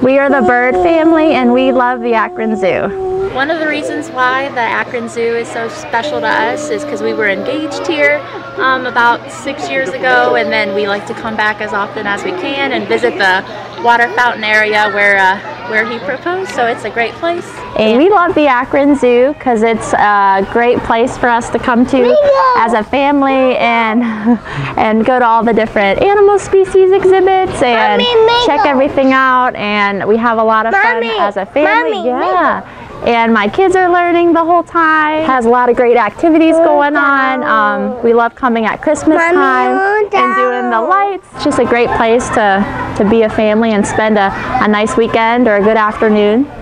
We are the bird family and we love the Akron Zoo. One of the reasons why the Akron Zoo is so special to us is because we were engaged here about 6 years ago, and then we like to come back as often as we can and visit the water fountain area where he proposed, so it's a great place. And we love the Akron Zoo because it's a great place for us to come to as a family and go to all the different animal species exhibits and check everything out, and we have a lot of fun as a family. And my kids are learning the whole time. It has a lot of great activities going on. We love coming at Christmas time and doing the lights. It's just a great place to be a family and spend a nice weekend or a good afternoon.